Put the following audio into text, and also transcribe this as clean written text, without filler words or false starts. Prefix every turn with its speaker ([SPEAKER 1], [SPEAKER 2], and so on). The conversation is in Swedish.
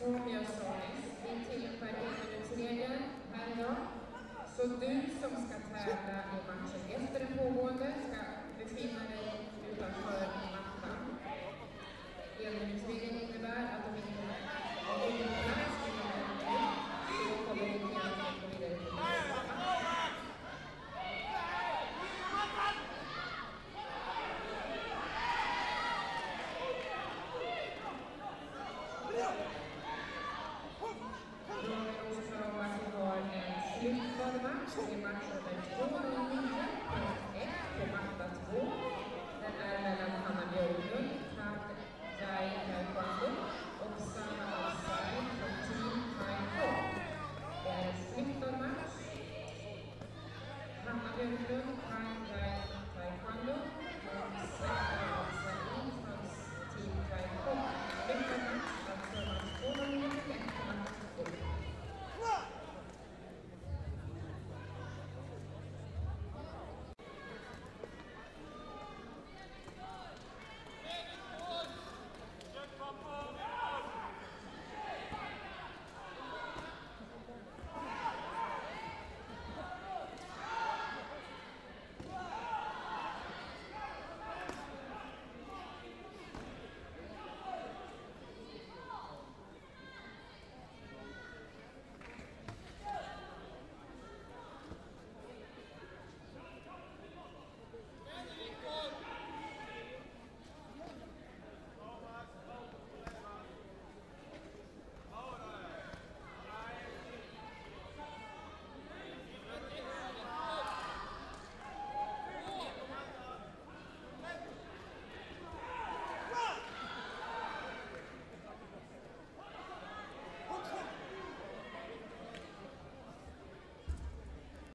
[SPEAKER 1] som jag sa nyss, vi tillämpar enminutsregeln här idag. Så du som ska tävla i matchen efter den pågående ska befinna dig utanför mattan. Enminutsregeln innebär att om inte är plats inom en minut så kommer vi inte att gå vidare till mattan. Slutförd match är match nummer 209, punkt 1 på matta 2.